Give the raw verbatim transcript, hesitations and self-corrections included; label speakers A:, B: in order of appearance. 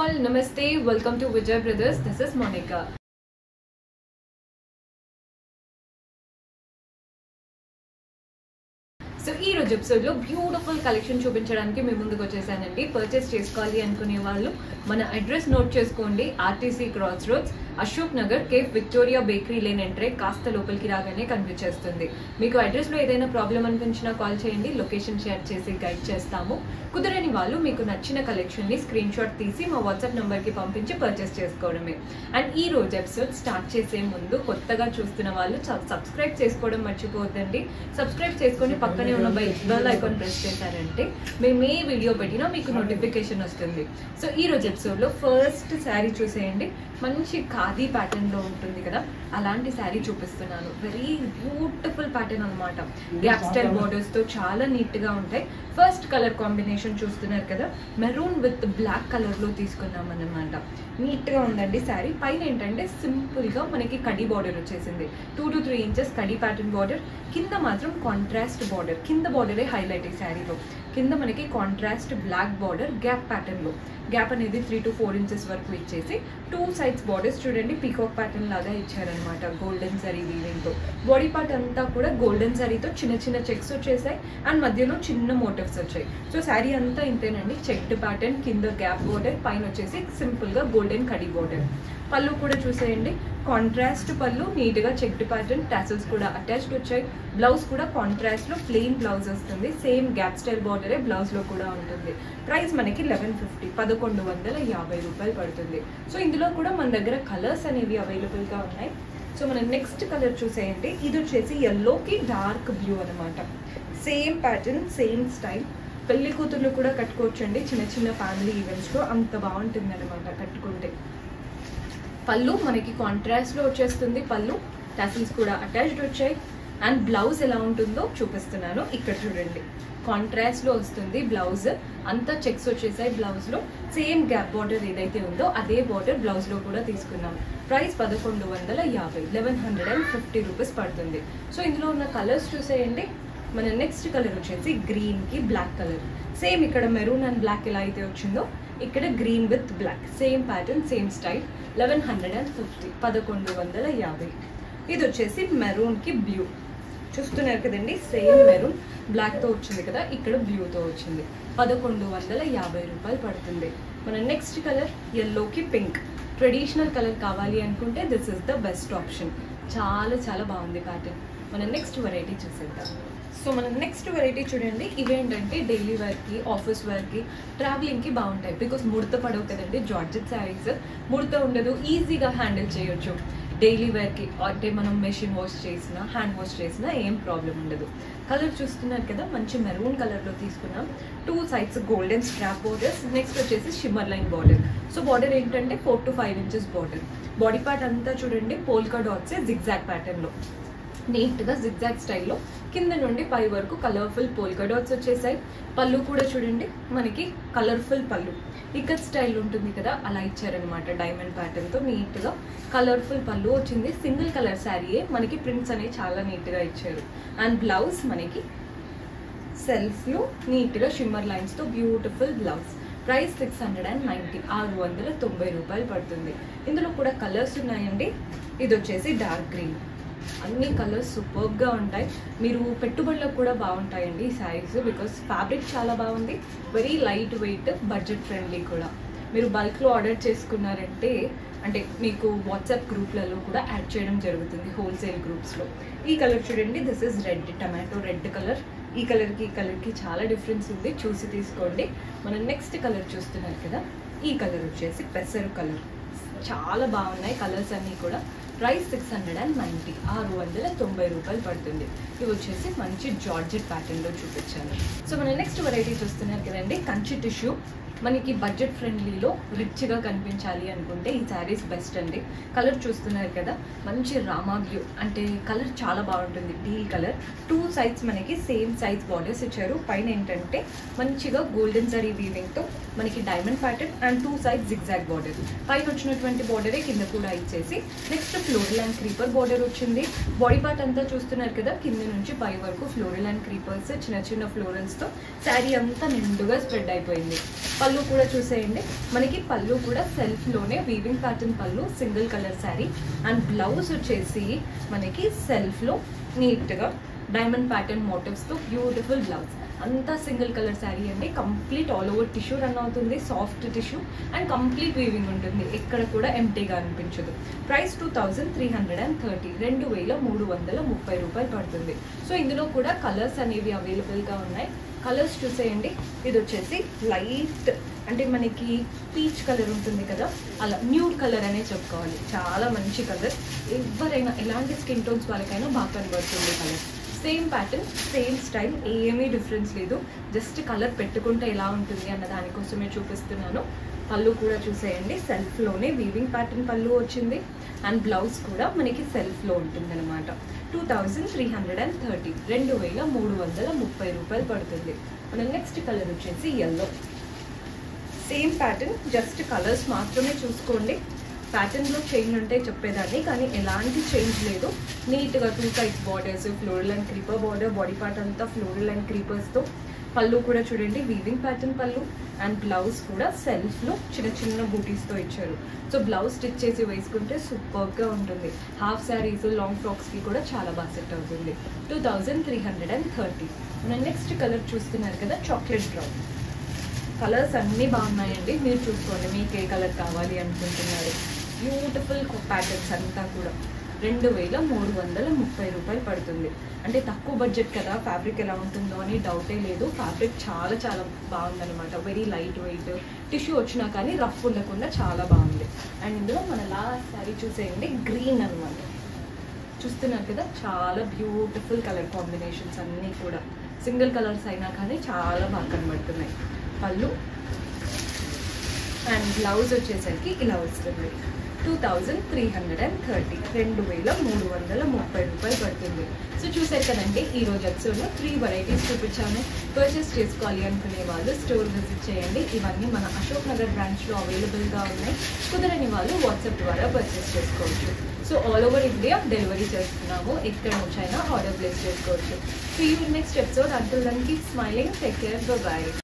A: all, Namaste, welcome to Vijay Brothers. This is Monica. So ఈ రోజు ఎపిసోడ్లో beautiful collection చూపించడానికి మీ ముందుకు వచ్చేసానండి. పర్చేస్ చేసుకోవాలి అనుకునే వాళ్ళు మన అడ్రస్ నోట్ చేసుకోండి. RTC cross roads, Ashok Nagar, cafe Victoria bakery lane ఎంట్రే కాస్త లోపలికి రాగానే కనిపించేస్తుంది. మీకు అడ్రస్లో ఏదైనా ప్రాబ్లం అనిపించినా కాల్ చేయండి, లొకేషన్ షేర్ చేసి గైడ్ చేస్తాము. కుదరని వాళ్ళు మీకు నచ్చిన కలెక్షన్ని స్క్రీన్ షాట్ తీసి మా వాట్సాప్ నెంబర్కి పంపించి పర్చేస్ చేసుకోవడమే. అండ్ ఈ రోజు ఎపిసోడ్ స్టార్ట్ చేసే ముందు కొత్తగా చూస్తున్న వాళ్ళు సబ్స్క్రైబ్ చేసుకోవడం మర్చిపోవద్దండి. సబ్స్క్రైబ్ చేసుకొని పక్కనే ఉన్న బెల్ ఐకాన్ ప్రెస్ చేశారంటే మేము ఏ వీడియో పెట్టినా మీకు నోటిఫికేషన్ వస్తుంది. సో ఈ రోజు ఎపిసోడ్లో ఫస్ట్ శారీ చూసేయండి. మంచి ఖాదీ ప్యాటర్న్ లో ఉంటుంది కదా, అలాంటి శారీ చూపిస్తున్నాను. వెరీ బ్యూటిఫుల్ ప్యాటర్న్ అనమాట. గ్యాప్ స్టైల్ బోర్డర్స్ తో చాలా నీట్ గా ఉంటాయి. ఫస్ట్ కలర్ కాంబినేషన్ చూస్తున్నారు కదా, మెరూన్ విత్ బ్లాక్ కలర్ లో తీసుకున్నాం అనమాట. నీట్ గా ఉందండి శారీ. పైన ఏంటంటే సింపుల్ గా మనకి కడి బార్డర్ వచ్చేసింది. టూ టు త్రీ ఇంచెస్ కడి ప్యాటర్న్ బార్డర్. కింద మాత్రం కాంట్రాస్ట్ బార్డర్. కింద బార్డరే హైలైట్ ఈ శారీలో. కింద మనకి contrast black border gap pattern లో. గ్యాప్ అనేది త్రీ టు ఫోర్ ఇంచెస్ వరకు ఇచ్చేసి టూ సైడ్స్ బార్డర్స్ చూడండి పీకాక్ ప్యాటర్న్ లాగా ఇచ్చారనమాట. గోల్డెన్ జరీ వీవింగ్ తో. బాడీ పార్ట్ అంతా కూడా గోల్డెన్ జరీతో చిన్న చిన్న చెక్స్ వచ్చేసాయి అండ్ మధ్యలో చిన్న మోటివ్స్ వచ్చాయి. సో శారీ అంతా ఇంతేనండి. చెక్డ్ ప్యాటర్న్, కింద గ్యాప్ బార్డర్, పైన వచ్చేసి సింపుల్ గా గోల్డెన్ కడి బార్డర్. పళ్ళు కూడా చూసేయండి, కాంట్రాస్ట్ పళ్ళు, నీట్ గా చెక్డ్ ప్యాటర్న్, టాసల్స్ కూడా అటాచ్డ్ వచ్చాయి. బ్లౌజ్ కూడా కాంట్రాస్ట్ లో ప్లెయిన్ బ్లౌజ్ వస్తుంది. సేమ్ గ్యాప్ స్టైల్ బార్డరే బ్లౌజ్ లో కూడా ఉంటుంది. ప్రైస్ మనకి లెవెన్ ఫిఫ్టీ పదకొండు వందల యాభై రూపాయలు పడుతుంది. సో ఇందులో కూడా మన దగ్గర కలర్స్ అనేవి అవైలబుల్ గా ఉన్నాయి. సో మనం నెక్స్ట్ కలర్ చూసేయండి. ఇది వచ్చేసి ఎల్లోకి డార్క్ బ్లూ అనమాట. Same pattern, same style. పెళ్లి కూతుర్లు కూడా కట్టుకోవచ్చండి చిన్న చిన్న ఫ్యామిలీ ఈవెంట్స్ లో. అంత బాగుంటుంది అనమాట కట్టుకుంటే. పళ్ళు మనకి కాంట్రాస్ట్ లో వచ్చేస్తుంది. పళ్ళు టాసిల్స్ కూడా అటాచ్డ్ వచ్చాయి. అండ్ బ్లౌజ్ ఎలా ఉంటుందో చూపిస్తున్నాను. ఇక్కడ చూడండి, కాంట్రాస్ట్ లో వస్తుంది బ్లౌజ్. అంతా చెక్స్ వచ్చేసాయి బ్లౌజ్ లో. సేమ్ గ్యాప్ బార్డర్ ఏదైతే ఉందో అదే బార్డర్ బ్లౌజ్ లో కూడా తీసుకున్నాం. ప్రైస్ పదకొండు వందల యాభై eleven hundred and fifty rupees పడుతుంది. సో ఇందులో ఉన్న కలర్స్ చూసేయండి. మన నెక్స్ట్ కలర్ వచ్చేసి గ్రీన్ కి బ్లాక్ కలర్. సేమ్ ఇక్కడ మెరూన్ అండ్ బ్లాక్ ఎలా అయితే వచ్చిందో ఇక్కడ green with black. Same pattern, same style. Eleven hundred and fifty పదకొండు వందల యాభై. ఇది వచ్చేసి మెరూన్ కి బ్లూ. చూస్తున్నారు కదండి, సేమ్ మెరూన్ బ్లాక్ తో వచ్చింది కదా, ఇక్కడ బ్లూతో వచ్చింది. పదకొండు వందల యాభై రూపాయలు పడుతుంది. మన నెక్స్ట్ కలర్ ఎల్లోకి పింక్. ట్రెడిషనల్ కలర్ కావాలి అనుకుంటే this is the best option. చాలా చాలా బాగుంది ప్యాటర్న్. మన నెక్స్ట్ వెరైటీ చూసేద్దాం. సో మన నెక్స్ట్ వెరైటీ చూడండి. ఇవేంటంటే డైలీ వేర్కి, ఆఫీస్ వేర్కి, ట్రావెలింగ్కి బాగుంటాయి. బికాస్ ముడత పడవు కదండి. జార్జెట్ శారీస్ ముడత ఉండదు, ఈజీగా హ్యాండిల్ చేయొచ్చు. డైలీ వేర్కి అంటే మనం మెషిన్ వాష్ చేసినా, హ్యాండ్ వాష్ చేసినా ఏం ప్రాబ్లం ఉండదు. కలర్ చూస్తున్నారు కదా, మంచి మెరూన్ కలర్లో తీసుకున్నాం. Two sides golden strap borders. Next వచ్చేసి shimmer line border. So border ఏంటంటే four to five inches border. Body part అంతా చూడండి పోల్కా డాట్స్ జిగ్జాగ్ ప్యాటర్న్లో. నీట్గా జిగ్జాగ్ స్టైల్లో కింద నుండి పై వరకు కలర్ఫుల్ పోల్కా డాట్స్ వచ్చేసాయి. పళ్ళు కూడా చూడండి మనకి కలర్ఫుల్ పళ్ళు. ఇక్కత్ స్టైల్ ఉంటుంది కదా, అలా ఇచ్చారనమాట. డైమండ్ ప్యాటర్న్తో నీట్గా కలర్ఫుల్ పళ్ళు వచ్చింది. సింగిల్ కలర్ శారీయే, మనకి ప్రింట్స్ అనేవి చాలా నీట్గా ఇచ్చారు. అండ్ బ్లౌజ్ మనకి సెల్ఫ్లో నీట్గా షిమ్మర్ లైన్స్తో beautiful blouse. Price six hundred and ninety ఆరు వందల తొంభై రూపాయలు పడుతుంది. ఇందులో కూడా కలర్స్ ఉన్నాయండి. ఇది వచ్చేసి డార్క్ గ్రీన్. అన్ని కలర్స్ సూపర్గా ఉంటాయి. మీరు పెట్టుబడులకు కూడా బాగుంటాయండి ఈ శారీస్. బికాస్ ఫ్యాబ్రిక్ చాలా బాగుంది, very light weight, budget friendly కూడా. మీరు బల్క్లో ఆర్డర్ చేసుకున్నారంటే అంటే మీకు వాట్సాప్ గ్రూప్లలో కూడా యాడ్ చేయడం జరుగుతుంది, హోల్సేల్ గ్రూప్స్లో. ఈ కలర్ చూడండి, this is red, tomato red colour. ఈ కలర్కి ఈ కలర్కి చాలా డిఫరెన్స్ ఉంది, చూసి తీసుకోండి. మనం నెక్స్ట్ కలర్ చూస్తున్నారు కదా, ఈ కలర్ వచ్చేసి పెసరు కలర్. చాలా బాగున్నాయి కలర్స్ అన్నీ కూడా. Price six hundred and ninety ఆరు వందల తొంభై రూపాయలు పడుతుంది. ఇవి వచ్చేసి మంచి జార్జెట్ ప్యాటర్న్లో చూపించాను. సో మన నెక్స్ట్ వెరైటీ చూస్తున్నారు కదండి, కంచి టిష్యూ. మనకి బడ్జెట్ ఫ్రెండ్లీలో రిచ్గా కనిపించాలి అనుకుంటే ఈ శారీస్ బెస్ట్ అండి. కలర్ చూస్తున్నారు కదా, మంచి రామా బ్లూ. అంటే కలర్ చాలా బాగుంటుంది, డీల్ కలర్. టూ సైడ్స్ మనకి సేమ్ సైజ్ బార్డర్స్ ఇచ్చారు. పైన ఏంటంటే మంచిగా గోల్డెన్ జరీ వీవింగ్తో మనకి diamond pattern and two sides zigzag border. పైన వచ్చినటువంటి ఇలాంటి బార్డరే కింద కూడా ఇచ్చేసి next floral and creeper border వచ్చింది. బాడీ పార్ట్ అంతా చూస్తున్నారు కదా, కింద నుంచి పై వరకు ఫ్లోరల్ అండ్ క్రీపర్స్ చిన్న చిన్న ఫ్లోరల్స్తో శారీ అంతా నిండుగా స్ప్రెడ్ అయిపోయింది. పళ్ళు కూడా చూసేయండి, మనకి పళ్ళు కూడా సెల్ఫ్లోనే వీవింగ్ ప్యాటర్న్ పళ్ళు, single colour sari. And blouse వచ్చేసి మనకి సెల్ఫ్లో నీట్గా డైమండ్ ప్యాటర్న్ మోటివ్స్తో బ్యూటిఫుల్ బ్లౌజ్. అంతా సింగిల్ కలర్ శారీ అండి, complete all over tissue run అవుతుంది, soft tissue and complete weaving ఉంటుంది, ఎక్కడ కూడా ఎంటీగా అనిపించదు. Price two thousand three hundred and thirty రెండు వేల మూడు వందల ముప్పై రూపాయలు పడుతుంది. సో ఇందులో కూడా కలర్స్ అనేవి అవైలబుల్గా ఉన్నాయి. కలర్స్ చూసేయండి, ఇది వచ్చేసి లైట్ అంటే మనకి పీచ్ కలర్ ఉంటుంది కదా, అలా న్యూడ్ కలర్ అనే చెప్పుకోవాలి. చాలా మంచి కలర్, ఎవరైనా ఎలాంటి స్కిన్ టోన్స్ వాళ్ళకైనా బాగా కనబడుతుంది colour. Same pattern, same style, ఏమీ డిఫరెన్స్ లేదు. జస్ట్ కలర్ పెట్టుకుంటే ఎలా ఉంటుంది అన్న దానికోసమే చూపిస్తున్నాను. పళ్ళు కూడా చూసేయండి, సెల్ఫ్లోనే వీవింగ్ ప్యాటర్న్ పళ్ళు వచ్చింది. అండ్ బ్లౌజ్ కూడా మనకి సెల్ఫ్లో ఉంటుంది అనమాట. Two thousand three hundred and thirty రెండు వేల మూడు వందల ముప్పై రూపాయలు పడుతుంది. మన నెక్స్ట్ కలర్ వచ్చేసి yellow. Same pattern, just colours మాత్రమే చూసుకోండి. ప్యాటర్న్లో చేంజ్ ఉంటే చెప్పేదాన్ని, కానీ ఎలాంటి చేంజ్ లేదు. నీట్గా two sides borders, floral and creeper border, body part అంతా ఫ్లోరల్ అండ్ క్రీపర్స్తో. పళ్ళు కూడా చూడండి వీవింగ్ ప్యాటర్న్ పళ్ళు. అండ్ బ్లౌజ్ కూడా సెల్ఫ్లో చిన్న చిన్న బూటీస్తో ఇచ్చారు. సో బ్లౌజ్ స్టిచ్ చేసి వేసుకుంటే సూపర్గా ఉంటుంది. హాఫ్ శారీస్, లాంగ్ ఫ్రాక్స్కి కూడా చాలా బాగా సెట్ అవుతుంది. Two thousand three hundred and thirty మన నెక్స్ట్ కలర్ చూస్తున్నారు కదా, చాక్లెట్ బ్రౌన్. కలర్స్ అన్నీ బాగున్నాయండి, మీరు చూసుకోండి మీకు ఏ కలర్ కావాలి అనుకుంటున్నారు. బ్యూటిఫుల్ ప్యాటర్న్స్ అంతా కూడా. రెండు వేల మూడు వందల ముప్పై రూపాయలు పడుతుంది. అంటే తక్కువ బడ్జెట్ కదా, ఫ్యాబ్రిక్ ఎలా ఉంటుందో అని డౌటే లేదు. ఫ్యాబ్రిక్ చాలా చాలా బాగుందనమాట, వెరీ లైట్ వెయిట్, టిష్యూ వచ్చినా కానీ రఫ్ ఉండకుండా చాలా బాగుంది. అండ్ ఇందులో మన లాస్ట్ శారీ చూసేయండి, గ్రీన్ అనమాట. చూస్తున్నారు కదా, చాలా బ్యూటిఫుల్ కలర్ కాంబినేషన్స్ అన్నీ కూడా. సింగిల్ కలర్స్ అయినా కానీ చాలా బాగా కనబడుతున్నాయి. పళ్ళు అండ్ బ్లౌజ్ వచ్చేసరికి ఇలా వస్తుంది. Two thousand three hundred and thirty రెండు వేల మూడు వందల ముప్పై రూపాయలు పడుతుంది. సో చూసారు కదండి, ఈరోజు ఎపిసోడ్లో త్రీ వెరైటీస్ చూపించాను. పర్చేస్ చేసుకోవాలి అనుకునే వాళ్ళు స్టోర్ విజిట్ చేయండి. ఇవన్నీ మన అశోక్ నగర్ బ్రాంచ్లో అవైలబుల్గా ఉన్నాయి. కుదరని వాళ్ళు వాట్సాప్ ద్వారా పర్చేస్ చేసుకోవచ్చు. So all over India delivery చేస్తున్నాము, ఎక్కడ నుంచైనా ఆర్డర్ ప్లేస్ చేసుకోవచ్చు. So you next episode. Until then keep smiling, take care, by.